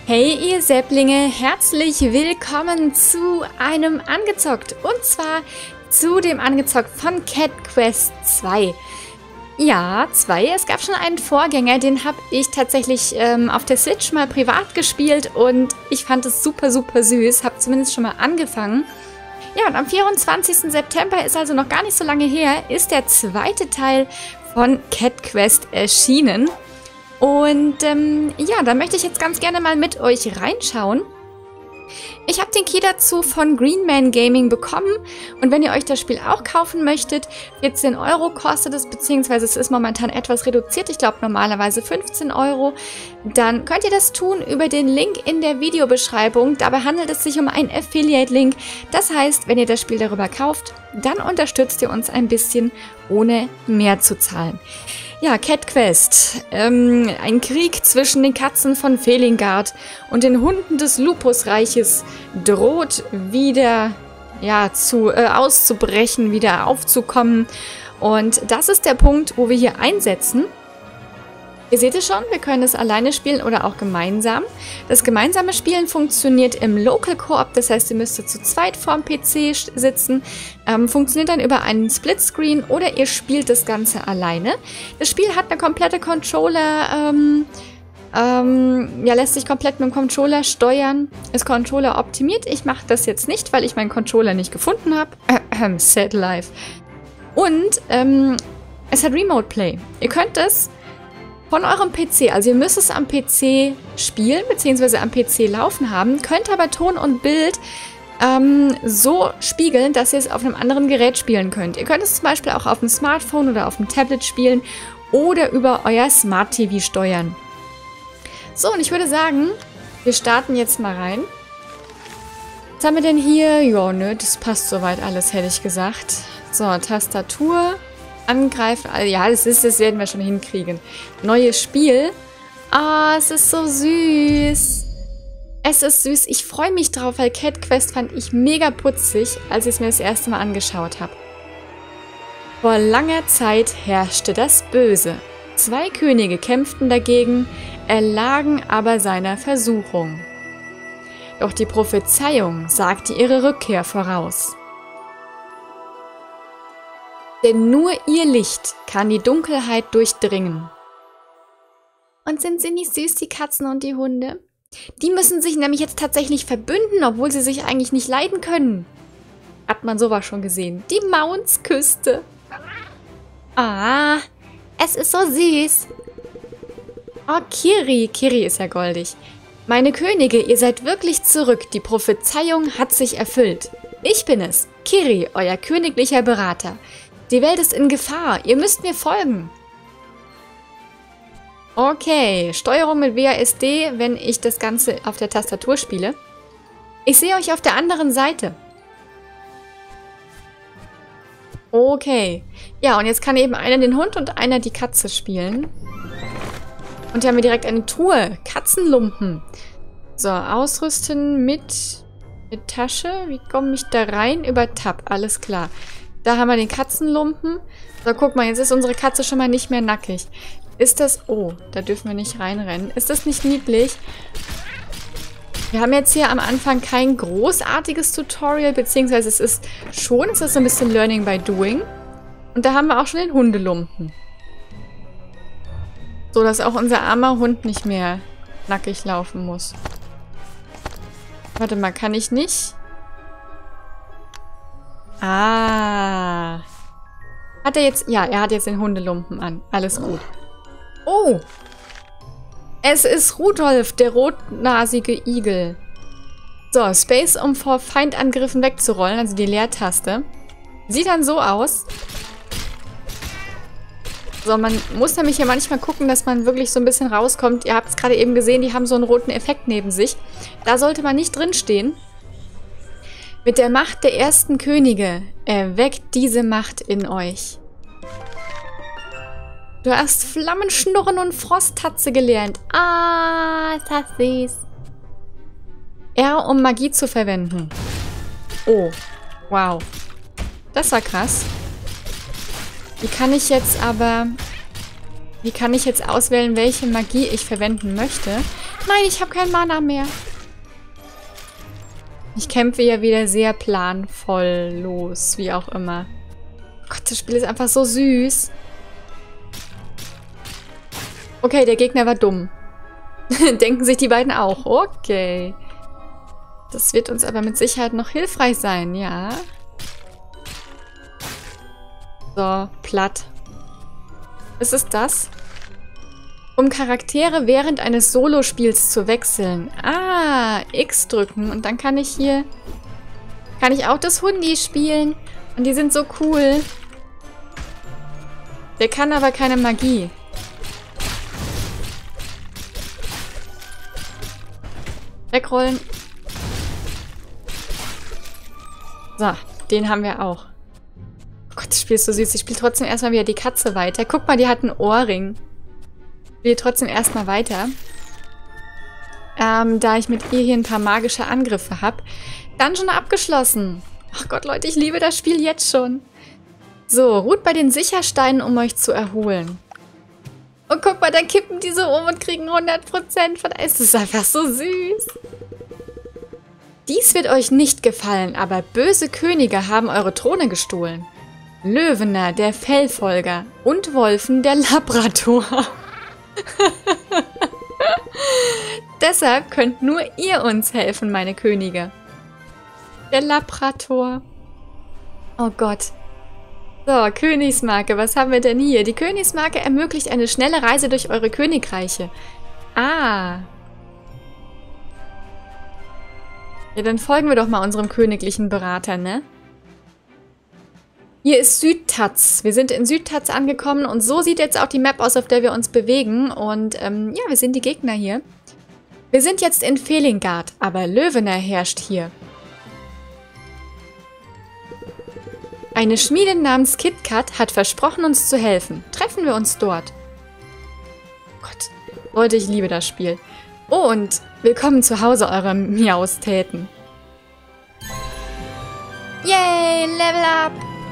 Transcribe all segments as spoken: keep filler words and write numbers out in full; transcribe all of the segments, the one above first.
Hey ihr Säpplinge, herzlich willkommen zu einem Angezockt und zwar zu dem Angezockt von Cat Quest zwei. Ja, zwei. Es gab schon einen Vorgänger, den habe ich tatsächlich ähm, auf der Switch mal privat gespielt und ich fand es super, super süß, habe zumindest schon mal angefangen. Ja, und am vierundzwanzigsten September, ist also noch gar nicht so lange her, ist der zweite Teil von Cat Quest erschienen. Und ähm, ja, da möchte ich jetzt ganz gerne mal mit euch reinschauen. Ich habe den Key dazu von Greenman Gaming bekommen und wenn ihr euch das Spiel auch kaufen möchtet, vierzehn Euro kostet es, beziehungsweise es ist momentan etwas reduziert, ich glaube normalerweise fünfzehn Euro, dann könnt ihr das tun über den Link in der Videobeschreibung. Dabei handelt es sich um einen Affiliate-Link, das heißt, wenn ihr das Spiel darüber kauft, dann unterstützt ihr uns ein bisschen, ohne mehr zu zahlen. Ja, Cat Quest. Ähm, ein Krieg zwischen den Katzen von Felingard und den Hunden des Lupusreiches droht wieder ja, zu, äh, auszubrechen, wieder aufzukommen. Und das ist der Punkt, wo wir hier einsetzen. Ihr seht es schon, wir können es alleine spielen oder auch gemeinsam. Das gemeinsame Spielen funktioniert im Local Coop, das heißt, ihr müsst zu zweit vorm P C sitzen. Ähm, funktioniert dann über einen Splitscreen oder ihr spielt das Ganze alleine. Das Spiel hat eine komplette Controller, ähm, ähm, ja, lässt sich komplett mit dem Controller steuern. Ist Controller optimiert. Ich mache das jetzt nicht, weil ich meinen Controller nicht gefunden habe. Äh, sad life. Und ähm, es hat Remote Play. Ihr könnt es von eurem P C, also ihr müsst es am P C spielen, beziehungsweise am P C laufen haben, könnt aber Ton und Bild ähm, so spiegeln, dass ihr es auf einem anderen Gerät spielen könnt. Ihr könnt es zum Beispiel auch auf dem Smartphone oder auf dem Tablet spielen oder über euer Smart T V steuern. So, und ich würde sagen, wir starten jetzt mal rein. Was haben wir denn hier? Ja, ne, das passt soweit alles, hätte ich gesagt. So, Tastatur. Angreifen. Ja, das ist, das werden wir schon hinkriegen. Neues Spiel. Ah, es ist so süß. Es ist süß. Ich freue mich drauf, weil Cat Quest fand ich mega putzig, als ich es mir das erste Mal angeschaut habe. Vor langer Zeit herrschte das Böse. Zwei Könige kämpften dagegen, erlagen aber seiner Versuchung. Doch die Prophezeiung sagte ihre Rückkehr voraus. Denn nur ihr Licht kann die Dunkelheit durchdringen. Und sind sie nicht süß, die Katzen und die Hunde? Die müssen sich nämlich jetzt tatsächlich verbünden, obwohl sie sich eigentlich nicht leiden können. Hat man sowas schon gesehen. Die Maunsküste. Ah, es ist so süß. Oh, Kiri. Kiri ist ja goldig. Meine Könige, ihr seid wirklich zurück. Die Prophezeiung hat sich erfüllt. Ich bin es, Kiri, euer königlicher Berater. Die Welt ist in Gefahr. Ihr müsst mir folgen. Okay, Steuerung mit W A S D, wenn ich das Ganze auf der Tastatur spiele. Ich sehe euch auf der anderen Seite. Okay. Ja, und jetzt kann eben einer den Hund und einer die Katze spielen. Und hier haben wir direkt eine Truhe. Katzenlumpen. So, ausrüsten mit, mit Tasche. Wie komme ich da rein? Über Tab, alles klar. Da haben wir den Katzenlumpen. So, guck mal, jetzt ist unsere Katze schon mal nicht mehr nackig. Ist das... Oh, da dürfen wir nicht reinrennen. Ist das nicht niedlich? Wir haben jetzt hier am Anfang kein großartiges Tutorial, beziehungsweise es ist schon, es ist so ein bisschen Learning by Doing. Und da haben wir auch schon den Hundelumpen. So, dass auch unser armer Hund nicht mehr nackig laufen muss. Warte mal, kann ich nicht... Ah. Hat er jetzt... Ja, er hat jetzt den Hundelumpen an. Alles gut. Oh. Es ist Rudolf, der rotnasige Igel. So, Space, um vor Feindangriffen wegzurollen, also die Leertaste. Sieht dann so aus. So, man muss nämlich ja manchmal gucken, dass man wirklich so ein bisschen rauskommt. Ihr habt es gerade eben gesehen, die haben so einen roten Effekt neben sich. Da sollte man nicht drinstehen. Mit der Macht der ersten Könige erweckt diese Macht in euch. Du hast Flammenschnurren und Frosttatze gelernt. Ah, ist das süß. R, um Magie zu verwenden. Oh, wow. Das war krass. Wie kann ich jetzt aber Wie kann ich jetzt auswählen, welche Magie ich verwenden möchte? Nein, ich habe kein Mana mehr. Ich kämpfe ja wieder sehr planvoll los, wie auch immer. Gott, das Spiel ist einfach so süß. Okay, der Gegner war dumm. Denken sich die beiden auch. Okay. Das wird uns aber mit Sicherheit noch hilfreich sein, ja. So, platt. Was ist das? Um Charaktere während eines Solospiels zu wechseln. Ah, X drücken. Und dann kann ich hier... Kann ich auch das Hundi spielen. Und die sind so cool. Der kann aber keine Magie. Wegrollen. So, den haben wir auch. Oh Gott, das Spiel ist so süß. Ich spiele trotzdem erstmal wieder die Katze weiter. Guck mal, die hat einen Ohrring. Ich spiele trotzdem erstmal weiter. Ähm, da ich mit ihr hier ein paar magische Angriffe habe. Dungeon abgeschlossen. Ach Gott, Leute, ich liebe das Spiel jetzt schon. So, ruht bei den Sichersteinen, um euch zu erholen. Und guck mal, dann kippen die so um und kriegen hundert Prozent von... Es ist einfach so süß. Dies wird euch nicht gefallen, aber böse Könige haben eure Throne gestohlen. Löwener, der Fellfolger, und Wolfen, der Labrador. Deshalb könnt nur ihr uns helfen, meine Könige. Der Labrador. Oh Gott. So, Königsmarke, was haben wir denn hier? Die Königsmarke ermöglicht eine schnelle Reise durch eure Königreiche. Ah. Ja, dann folgen wir doch mal unserem königlichen Berater, ne? Hier ist Südtaz. Wir sind in Südtaz angekommen und so sieht jetzt auch die Map aus, auf der wir uns bewegen. Und ähm, ja, wir sind die Gegner hier. Wir sind jetzt in Felingard, aber Löwener herrscht hier. Eine Schmiede namens KitKat hat versprochen, uns zu helfen. Treffen wir uns dort. Gott, Leute, ich liebe das Spiel. Oh, und willkommen zu Hause, eure Miaustäten. Yay, Level Up!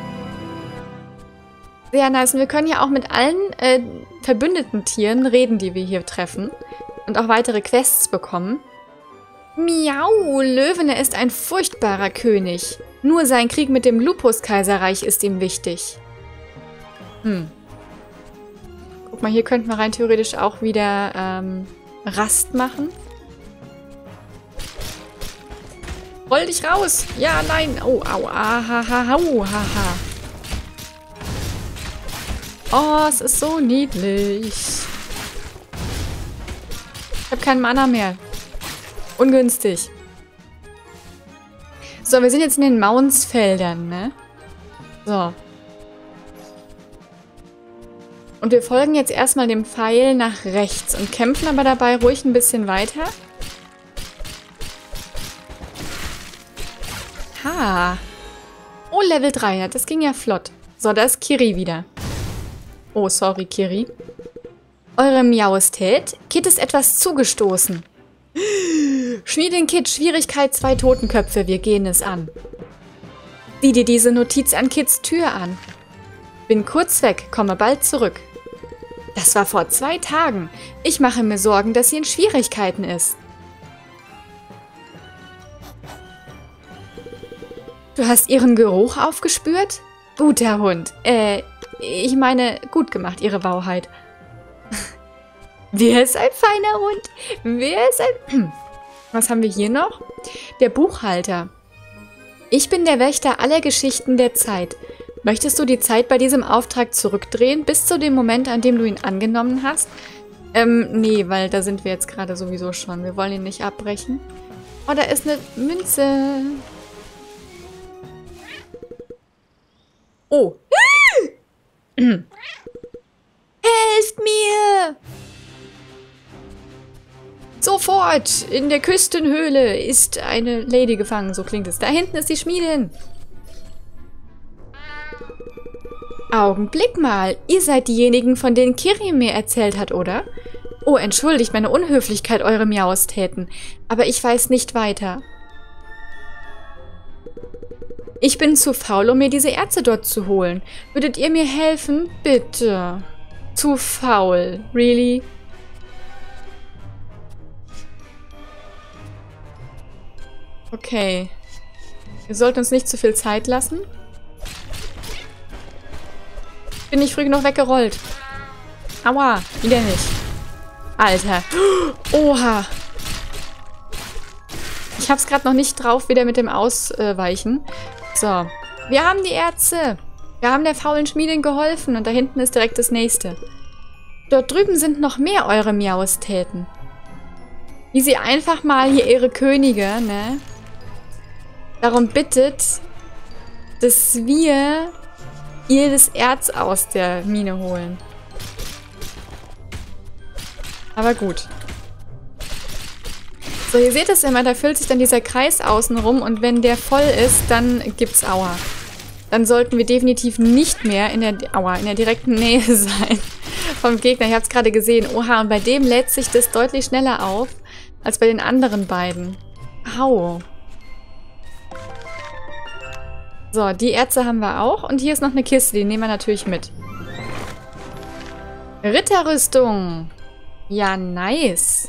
Sehr nice. Und wir können ja auch mit allen äh, verbündeten Tieren reden, die wir hier treffen. Und auch weitere Quests bekommen. Miau, Löwener ist ein furchtbarer König. Nur sein Krieg mit dem Lupus-Kaiserreich ist ihm wichtig. Hm. Guck mal, hier könnten wir rein theoretisch auch wieder ähm, Rast machen. Roll dich raus! Ja, nein! Oh, au, aha, ha, au, haha. Oh, es ist so niedlich. Ich habe keinen Mana mehr. Ungünstig. So, wir sind jetzt in den Maunsfeldern, ne? So. Und wir folgen jetzt erstmal dem Pfeil nach rechts und kämpfen aber dabei ruhig ein bisschen weiter. Ha. Oh, Level drei. Das ging ja flott. So, da ist Kiri wieder. Oh, sorry, Kiri. Eure Miaustät. Kit ist etwas zugestoßen. Schmiedin Kit, Schwierigkeit zwei Totenköpfe, wir gehen es an. Sieh dir diese Notiz an Kits Tür an. Bin kurz weg, komme bald zurück. Das war vor zwei Tagen. Ich mache mir Sorgen, dass sie in Schwierigkeiten ist. Du hast ihren Geruch aufgespürt? Guter Hund. Äh, ich meine, gut gemacht, ihre Wauheit. Wer ist ein feiner Hund? Wer ist ein... Was haben wir hier noch? Der Buchhalter. Ich bin der Wächter aller Geschichten der Zeit. Möchtest du die Zeit bei diesem Auftrag zurückdrehen, bis zu dem Moment, an dem du ihn angenommen hast? Ähm, nee, weil da sind wir jetzt gerade sowieso schon. Wir wollen ihn nicht abbrechen. Oh, da ist eine Münze. Oh. Helft mir! Sofort! In der Küstenhöhle ist eine Lady gefangen. So klingt es. Da hinten ist die Schmiedin. Augenblick mal. Ihr seid diejenigen, von denen Kiri mir erzählt hat, oder? Oh, entschuldigt meine Unhöflichkeit, eure Miaustäten. Aber ich weiß nicht weiter. Ich bin zu faul, um mir diese Erze dort zu holen. Würdet ihr mir helfen? Bitte. Zu faul. Really? Okay. Wir sollten uns nicht zu viel Zeit lassen. Bin ich früh genug weggerollt. Aua, wieder nicht. Alter. Oha. Ich hab's gerade noch nicht drauf, wieder mit dem Ausweichen. So. Wir haben die Erze. Wir haben der faulen Schmiedin geholfen und da hinten ist direkt das nächste. Dort drüben sind noch mehr eure Miaustäten. Wie sie einfach mal hier ihre Könige, ne, darum bittet, dass wir ihr das Erz aus der Mine holen. Aber gut. So, ihr seht es immer, da füllt sich dann dieser Kreis außen rum und wenn der voll ist, dann gibt's Aua. Dann sollten wir definitiv nicht mehr in der, Aua, in der direkten Nähe sein vom Gegner. Ich habe es gerade gesehen. Oha, und bei dem lädt sich das deutlich schneller auf als bei den anderen beiden. Au. So, die Erze haben wir auch. Und hier ist noch eine Kiste, die nehmen wir natürlich mit. Ritterrüstung. Ja, nice.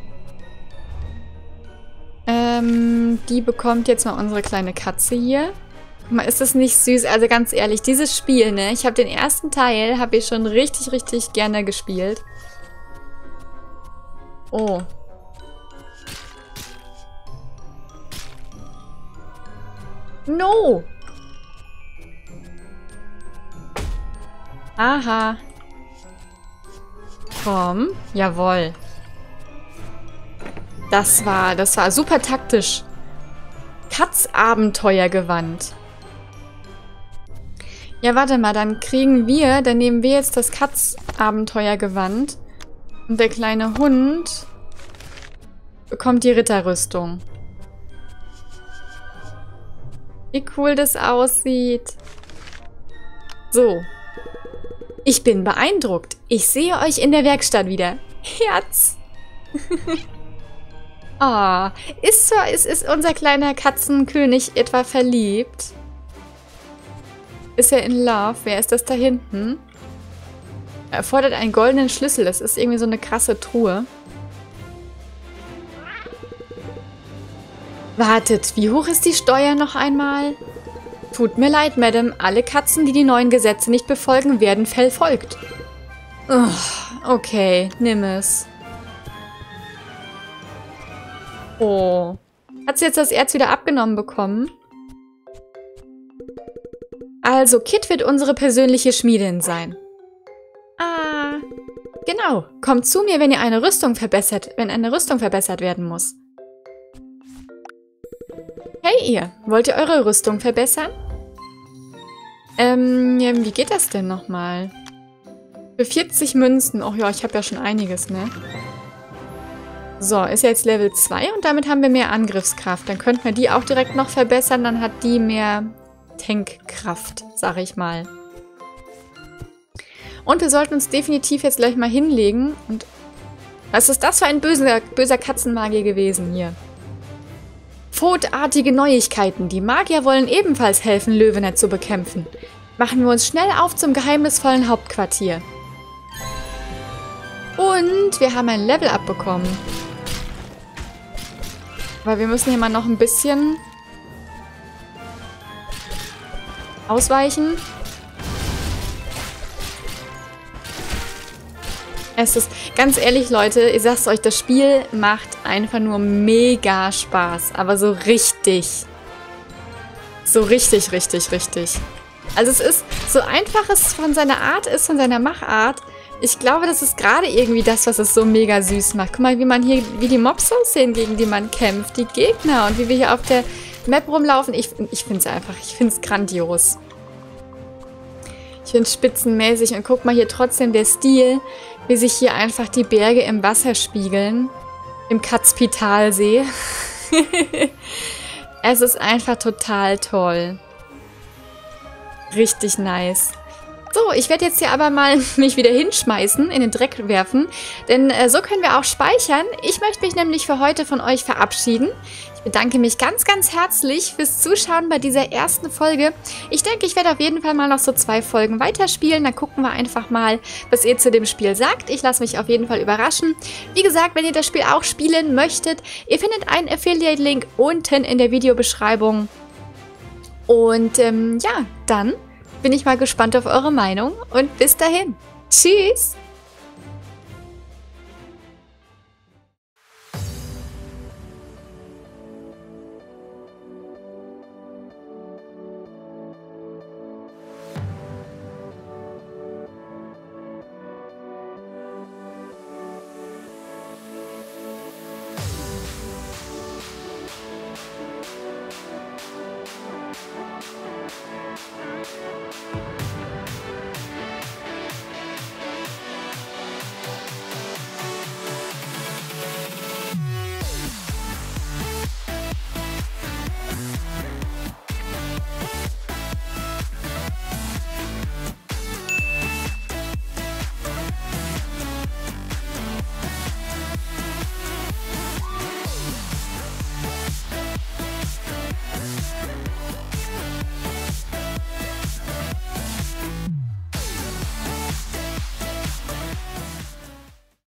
Ähm, die bekommt jetzt mal unsere kleine Katze hier. Guck mal, ist das nicht süß? Also ganz ehrlich, dieses Spiel, ne? Ich habe den ersten Teil, habe ich schon richtig, richtig gerne gespielt. Oh. No! Aha. Komm. Jawohl. Das war, das war super taktisch. Katz-Abenteuergewand. Ja, warte mal, dann kriegen wir, dann nehmen wir jetzt das Katz-Abenteuergewand und der kleine Hund bekommt die Ritterrüstung. Wie cool das aussieht. So. Ich bin beeindruckt. Ich sehe euch in der Werkstatt wieder. Herz. Ah, oh, ist, so, ist, ist unser kleiner Katzenkönig etwa verliebt? Ist er in love? Wer ist das da hinten? Er fordert einen goldenen Schlüssel. Das ist irgendwie so eine krasse Truhe. Wartet, wie hoch ist die Steuer noch einmal? Tut mir leid, Madame. Alle Katzen, die die neuen Gesetze nicht befolgen, werden verfolgt. Oh, okay, nimm es. Oh. Hat sie jetzt das Erz wieder abgenommen bekommen? Also, Kit wird unsere persönliche Schmiedin sein. Ah, genau. Kommt zu mir, wenn ihr eine Rüstung verbessert, wenn eine Rüstung verbessert werden muss. Hey ihr, wollt ihr eure Rüstung verbessern? Ähm, ja, wie geht das denn nochmal? Für vierzig Münzen. Oh ja, ich habe ja schon einiges, ne? So, ist jetzt Level zwei und damit haben wir mehr Angriffskraft. Dann könnten wir die auch direkt noch verbessern. Dann hat die mehr Tankkraft, sag ich mal. Und wir sollten uns definitiv jetzt gleich mal hinlegen. Und was ist das für ein böser, böser Katzenmagier gewesen hier? Pfotartige Neuigkeiten. Die Magier wollen ebenfalls helfen, Löwenet zu bekämpfen. Machen wir uns schnell auf zum geheimnisvollen Hauptquartier. Und wir haben ein Level-Up bekommen. Aber wir müssen hier mal noch ein bisschen ausweichen. Es ist, ganz ehrlich, Leute, ich sag's euch, das Spiel macht einfach nur mega Spaß. Aber so richtig. So richtig, richtig, richtig. Also es ist, so einfach es von seiner Art ist, von seiner Machart. Ich glaube, das ist gerade irgendwie das, was es so mega süß macht. Guck mal, wie man hier, wie die Mobs aussehen, gegen die man kämpft. Die Gegner und wie wir hier auf der Map rumlaufen. Ich, ich finde es einfach, ich finde es grandios. Ich finde es spitzenmäßig. Und guck mal hier trotzdem der Stil, wie sich hier einfach die Berge im Wasser spiegeln. Im Katzpitalsee. Es ist einfach total toll. Richtig nice. So, ich werde jetzt hier aber mal mich wieder hinschmeißen, in den Dreck werfen, denn äh, so können wir auch speichern. Ich möchte mich nämlich für heute von euch verabschieden. Ich bedanke mich ganz, ganz herzlich fürs Zuschauen bei dieser ersten Folge. Ich denke, ich werde auf jeden Fall mal noch so zwei Folgen weiterspielen. Dann gucken wir einfach mal, was ihr zu dem Spiel sagt. Ich lasse mich auf jeden Fall überraschen. Wie gesagt, wenn ihr das Spiel auch spielen möchtet, ihr findet einen Affiliate-Link unten in der Videobeschreibung. Und ähm, ja, dann bin ich mal gespannt auf eure Meinung und bis dahin. Tschüss!